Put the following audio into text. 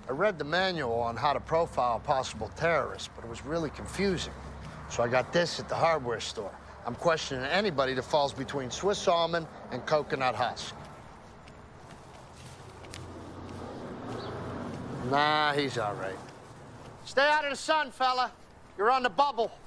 I read the manual on how to profile a possible terrorist, but it was really confusing. So I got this at the hardware store. I'm questioning anybody that falls between Swiss almond and coconut husk. Nah, he's all right. Stay out of the sun, fella. You're on the bubble.